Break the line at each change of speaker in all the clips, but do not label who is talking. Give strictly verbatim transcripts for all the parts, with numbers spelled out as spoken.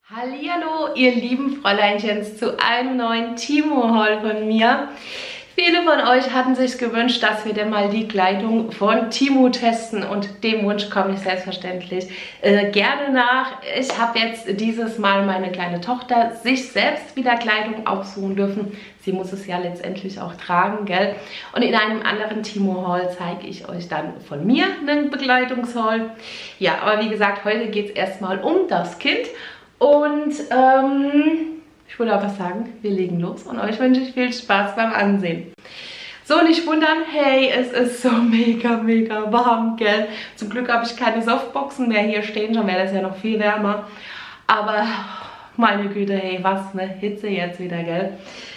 Hallihallo, ihr lieben Fräuleinchens, zu einem neuen Timo-Haul von mir. Viele von euch hatten sich gewünscht, dass wir denn mal die Kleidung von Timo testen und dem Wunsch komme ich selbstverständlich äh, gerne nach. Ich habe jetzt dieses Mal meine kleine Tochter sich selbst wieder Kleidung aussuchen dürfen. Sie muss es ja letztendlich auch tragen, gell? Und in einem anderen Timo-Haul zeige ich euch dann von mir einen Bekleidungshaul. Ja, aber wie gesagt, heute geht es erstmal um das Kind. Und ähm, ich würde einfach sagen, wir legen los und euch wünsche ich viel Spaß beim Ansehen. So, nicht wundern, hey, es ist so mega, mega warm, gell? Zum Glück habe ich keine Softboxen mehr hier stehen, dann wäre das ja noch viel wärmer. Aber meine Güte, hey, was eine Hitze jetzt wieder, gell?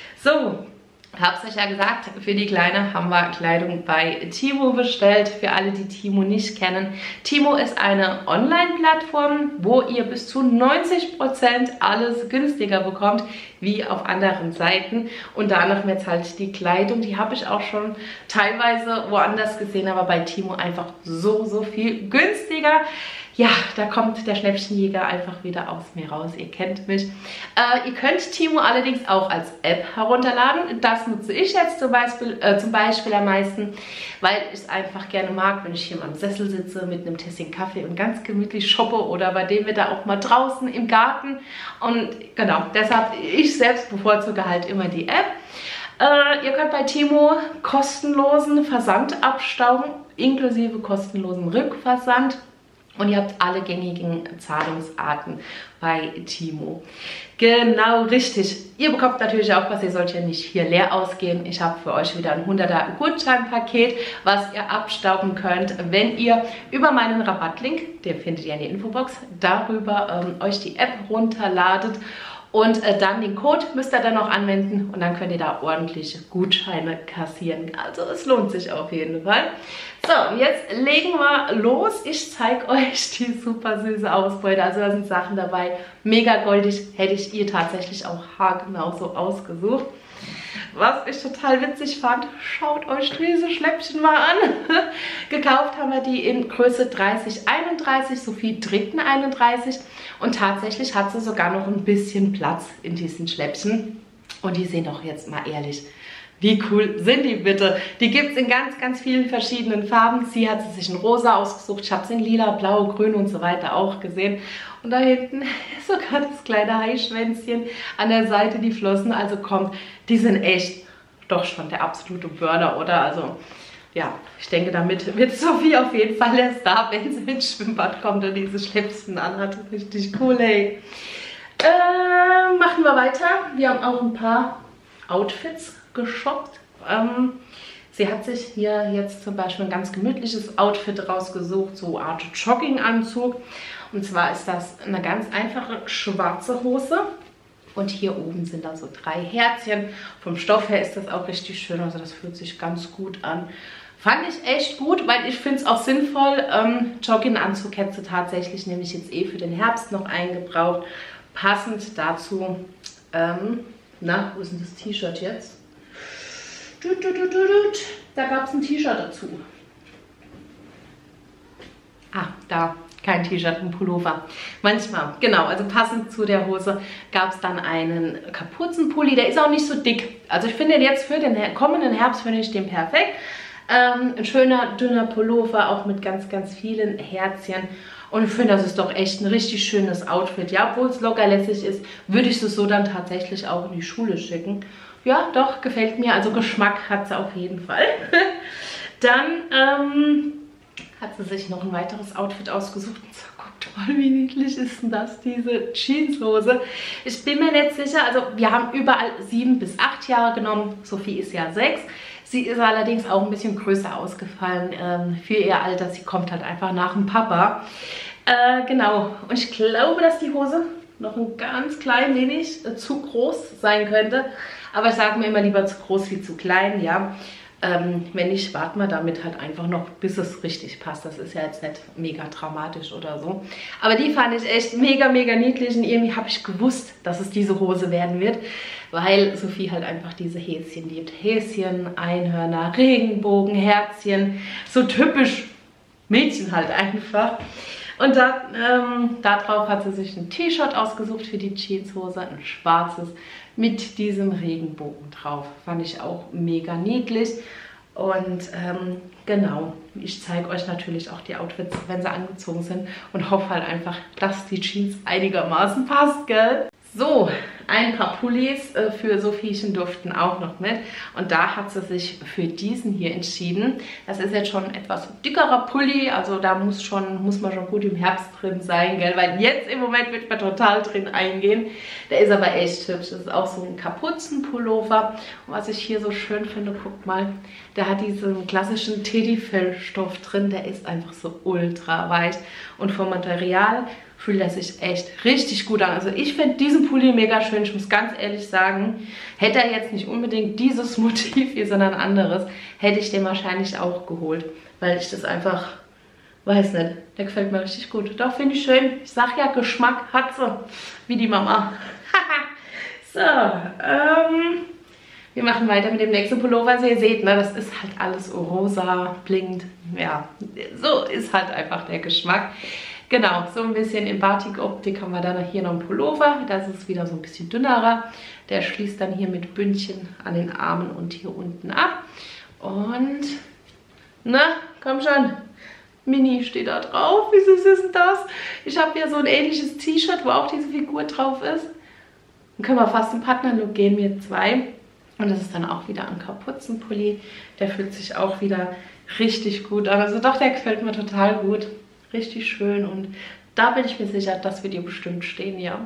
So. Hab's euch ja gesagt, für die Kleine haben wir Kleidung bei Timo bestellt. Für alle, die Timo nicht kennen. Timo ist eine Online-Plattform, wo ihr bis zu neunzig Prozent alles günstiger bekommt, wie auf anderen Seiten. Unter anderem jetzt halt die Kleidung, die habe ich auch schon teilweise woanders gesehen, aber bei Timo einfach so, so viel günstiger. Ja, da kommt der Schnäppchenjäger einfach wieder aus mir raus. Ihr kennt mich. Äh, ihr könnt Timo allerdings auch als App herunterladen. Das nutze ich jetzt zum Beispiel, äh, zum Beispiel am meisten, weil ich es einfach gerne mag, wenn ich hier mal im Sessel sitze mit einem Tässchen Kaffee und ganz gemütlich shoppe oder bei dem Wetter auch mal draußen im Garten. Und genau, deshalb, ich selbst bevorzuge halt immer die App. Äh, ihr könnt bei Timo kostenlosen Versand abstauben, inklusive kostenlosen Rückversand. Und ihr habt alle gängigen Zahlungsarten bei Timo. Genau, richtig. Ihr bekommt natürlich auch was, ihr sollt ja nicht hier leer ausgehen. Ich habe für euch wieder ein hunderter Gutscheinpaket, was ihr abstauben könnt, wenn ihr über meinen Rabattlink, den findet ihr in der Infobox, darüber ähm, euch die App runterladet. Und äh, dann den Code müsst ihr dann noch anwenden und dann könnt ihr da ordentliche Gutscheine kassieren. Also es lohnt sich auf jeden Fall. So, jetzt legen wir los. Ich zeige euch die super süße Ausbeute. Also da sind Sachen dabei, mega goldig. Hätte ich ihr tatsächlich auch haargenau so ausgesucht. Was ich total witzig fand, schaut euch diese Schläppchen mal an. Gekauft haben wir die in Größe dreißig einunddreißig sowie dritten einunddreißig. Und tatsächlich hat sie sogar noch ein bisschen Platz in diesen Schläppchen. Und die sehen doch jetzt mal ehrlich, wie cool sind die bitte? Die gibt es in ganz, ganz vielen verschiedenen Farben. Sie hat sie sich in rosa ausgesucht. Ich habe sie in lila, blau, grün und so weiter auch gesehen. Und da hinten ist sogar das kleine Haischwänzchen. An der Seite die Flossen. Also kommt, die sind echt doch schon der absolute Burner, oder? Also ja, ich denke, damit wird Sophie auf jeden Fall der Star, wenn sie ins Schwimmbad kommt und diese Schläppchen anhat. Richtig cool, ey. Äh, machen wir weiter. Wir haben auch ein paar Outfits geshoppt. Ähm, sie hat sich hier jetzt zum Beispiel ein ganz gemütliches Outfit rausgesucht, so Art Jogginganzug. Und zwar ist das eine ganz einfache schwarze Hose. Und hier oben sind da so drei Herzchen. Vom Stoff her ist das auch richtig schön, also das fühlt sich ganz gut an. Fand ich echt gut, weil ich finde es auch sinnvoll. Ähm, Jogginganzug hätte sie tatsächlich nämlich jetzt eh für den Herbst noch eingebraucht. Passend dazu, ähm, na, wo ist denn das T-Shirt jetzt? Da gab es ein T-Shirt dazu. Ah, da. Kein T-Shirt, ein Pullover. Manchmal, genau, also passend zu der Hose gab es dann einen Kapuzenpulli. Der ist auch nicht so dick. Also ich finde jetzt für den kommenden Herbst finde ich den perfekt. Ähm, ein schöner, dünner Pullover, auch mit ganz, ganz vielen Herzchen. Und ich finde, das ist doch echt ein richtig schönes Outfit. Ja, obwohl es locker lässig ist, würde ich es so dann tatsächlich auch in die Schule schicken. Ja, doch, gefällt mir. Also Geschmack hat sie auf jeden Fall. Dann, ähm... hat sie sich noch ein weiteres Outfit ausgesucht. So, guckt mal, wie niedlich ist denn das, diese Jeanshose. Ich bin mir nicht sicher, also wir haben überall sieben bis acht Jahre genommen. Sophie ist ja sechs. Sie ist allerdings auch ein bisschen größer ausgefallen ähm, für ihr Alter. Sie kommt halt einfach nach dem Papa. Äh, genau, und ich glaube, dass die Hose noch ein ganz klein wenig äh, zu groß sein könnte. Aber ich sage mir immer lieber zu groß wie zu klein, ja. Ähm, wenn nicht, warten wir damit halt einfach noch, bis es richtig passt. Das ist ja jetzt nicht mega dramatisch oder so. Aber die fand ich echt mega, mega niedlich. Und irgendwie habe ich gewusst, dass es diese Hose werden wird. Weil Sophie halt einfach diese Häschen liebt. Häschen, Einhörner, Regenbogen, Herzchen. So typisch Mädchen halt einfach. Und da, ähm, darauf hat sie sich ein T-Shirt ausgesucht für die Jeanshose, ein schwarzes mit diesem Regenbogen drauf. Fand ich auch mega niedlich. Und ähm, genau, ich zeige euch natürlich auch die Outfits, wenn sie angezogen sind und hoffe halt einfach, dass die Jeans einigermaßen passt, gell? So, ein paar Pullis äh, für Sophiechen durften auch noch mit. Und da hat sie sich für diesen hier entschieden. Das ist jetzt schon ein etwas dickerer Pulli, also da muss, schon, muss man schon gut im Herbst drin sein, gell? Weil jetzt im Moment wird man total drin eingehen. Der ist aber echt hübsch. Das ist auch so ein Kapuzenpullover. Und was ich hier so schön finde, guckt mal, der hat diesen klassischen Teddyfellstoff drin. Der ist einfach so ultra weich. Und vom Material fühlt er sich echt richtig gut an. Also ich finde diesen Pulli mega schön. Ich muss ganz ehrlich sagen, hätte er jetzt nicht unbedingt dieses Motiv hier, sondern ein anderes, hätte ich den wahrscheinlich auch geholt. Weil ich das einfach, weiß nicht, der gefällt mir richtig gut. Doch, finde ich schön. Ich sag ja, Geschmack hat sie, wie die Mama. So, ähm, wir machen weiter mit dem nächsten Pullover. Also ihr seht, ne, das ist halt alles rosa, blinkt. Ja, so ist halt einfach der Geschmack. Genau, so ein bisschen in Batik-Optik haben wir dann hier noch einen Pullover. Das ist wieder so ein bisschen dünnerer. Der schließt dann hier mit Bündchen an den Armen und hier unten ab. Und, na, komm schon. Mini steht da drauf. Wie süß ist denn das? Ich habe hier so ein ähnliches T-Shirt, wo auch diese Figur drauf ist. Dann können wir fast im Partnerlook gehen, wir zwei. Und das ist dann auch wieder ein Kapuzenpulli. Der fühlt sich auch wieder richtig gut an. Also doch, der gefällt mir total gut. Richtig schön und da bin ich mir sicher, dass wir dir bestimmt stehen, ja.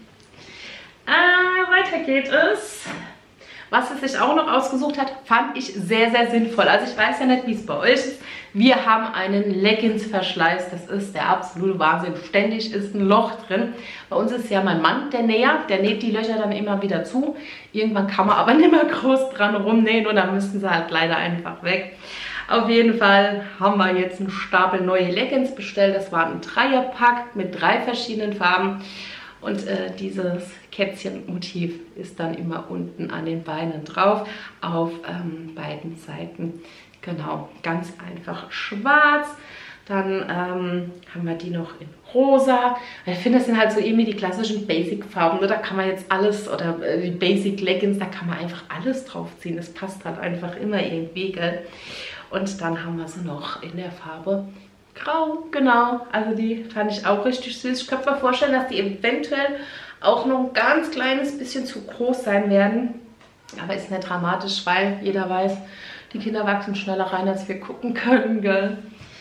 äh, weiter geht es. Was es sich auch noch ausgesucht hat, fand ich sehr, sehr sinnvoll. Also ich weiß ja nicht, wie es bei euch ist. Wir haben einen Leggings-Verschleiß. Das ist der absolute Wahnsinn. Ständig ist ein Loch drin. Bei uns ist ja mein Mann der Näher. Der näht die Löcher dann immer wieder zu. Irgendwann kann man aber nicht mehr groß dran rumnähen und dann müssen sie halt leider einfach weg. Auf jeden Fall haben wir jetzt einen Stapel neue Leggings bestellt. Das war ein Dreierpack mit drei verschiedenen Farben. Und äh, dieses Kätzchenmotiv ist dann immer unten an den Beinen drauf, auf ähm, beiden Seiten. Genau, ganz einfach schwarz. Dann ähm, haben wir die noch in rosa. Ich finde, das sind halt so irgendwie die klassischen Basic-Farben. Da kann man jetzt alles, oder äh, die Basic-Leggings, da kann man einfach alles drauf ziehen. Das passt halt einfach immer irgendwie, gell? Und dann haben wir sie noch in der Farbe Grau, genau. Also die fand ich auch richtig süß. Ich könnte mir vorstellen, dass die eventuell auch noch ein ganz kleines bisschen zu groß sein werden. Aber ist nicht dramatisch, weil jeder weiß, die Kinder wachsen schneller rein, als wir gucken können, gell?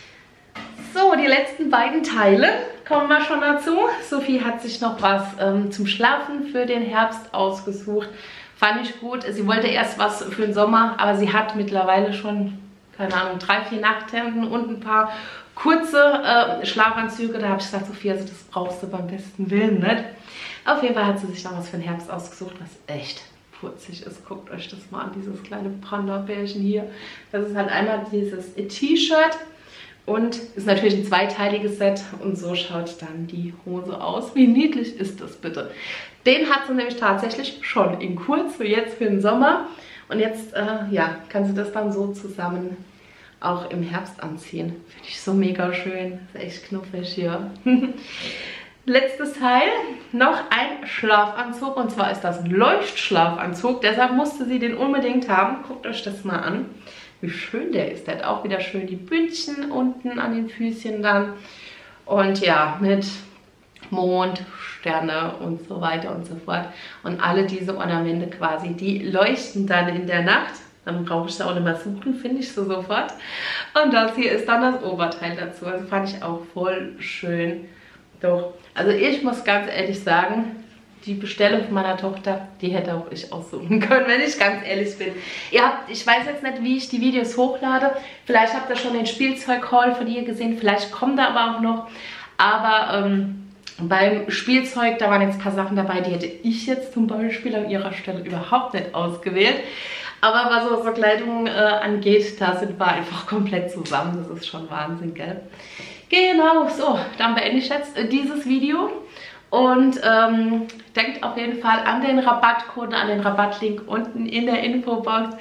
So, die letzten beiden Teile kommen wir schon dazu. Sophie hat sich noch was ähm, zum Schlafen für den Herbst ausgesucht. Fand ich gut. Sie wollte erst was für den Sommer, aber sie hat mittlerweile schon, keine Ahnung, drei, vier Nachthemden und ein paar kurze äh, Schlafanzüge. Da habe ich gesagt, Sophie, also das brauchst du beim besten Willen nicht. Auf jeden Fall hat sie sich noch was für den Herbst ausgesucht, was echt putzig ist. Guckt euch das mal an, dieses kleine Panda-Bärchen hier. Das ist halt einmal dieses T-Shirt und ist natürlich ein zweiteiliges Set. Und so schaut dann die Hose aus. Wie niedlich ist das bitte? Den hat sie nämlich tatsächlich schon in kurz, für jetzt für den Sommer. Und jetzt, äh, ja, kann sie das dann so zusammen auch im Herbst anziehen. Finde ich so mega schön. Ist echt knuffig hier. Letztes Teil, noch ein Schlafanzug. Und zwar ist das ein Leuchtschlafanzug. Deshalb musste sie den unbedingt haben. Guckt euch das mal an. Wie schön der ist. Der hat auch wieder schön die Bündchen unten an den Füßchen dann. Und ja, mit Mond, Sterne und so weiter und so fort. Und alle diese Ornamente quasi, die leuchten dann in der Nacht. Dann brauche ich es auch nicht mehr suchen, finde ich so sofort. Und das hier ist dann das Oberteil dazu. Also fand ich auch voll schön. Doch, also ich muss ganz ehrlich sagen, die Bestellung von meiner Tochter, die hätte auch ich aussuchen können, wenn ich ganz ehrlich bin. Ihr habt, ich weiß jetzt nicht, wie ich die Videos hochlade. Vielleicht habt ihr schon den Spielzeug-Haul von ihr gesehen. Vielleicht kommt da aber auch noch. Aber ähm, beim Spielzeug, da waren jetzt ein paar Sachen dabei, die hätte ich jetzt zum Beispiel an ihrer Stelle überhaupt nicht ausgewählt. Aber was so, so Kleidung äh, angeht, da sind wir einfach komplett zusammen. Das ist schon Wahnsinn, gell? Genau, so, dann beende ich jetzt äh, dieses Video. Und ähm, denkt auf jeden Fall an den Rabattcode, an den Rabattlink unten in der Infobox.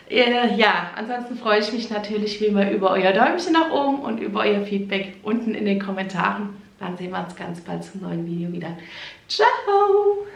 Äh, ja, ansonsten freue ich mich natürlich wie immer über euer Däumchen nach oben und über euer Feedback unten in den Kommentaren. Dann sehen wir uns ganz bald zum neuen Video wieder. Ciao!